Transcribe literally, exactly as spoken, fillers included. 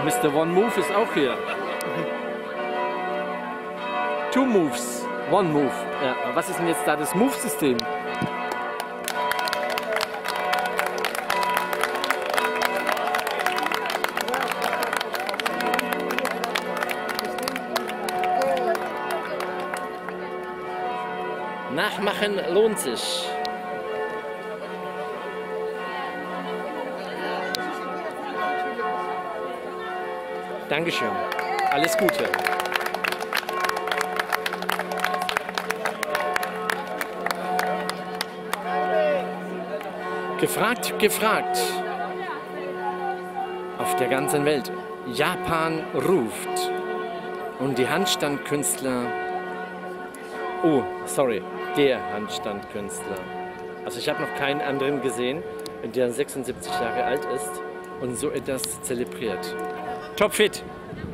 Mister One Move ist auch hier. Two Moves, One Move. Ja, was ist denn jetzt da das Move-System? Nachmachen lohnt sich. Dankeschön. Alles Gute. Gefragt, gefragt. Auf der ganzen Welt. Japan ruft. Und die Handstandkünstler. Oh, sorry. Der Handstandkünstler. Also ich habe noch keinen anderen gesehen, der sechsundsiebzig Jahre alt ist und so etwas zelebriert. Topfit!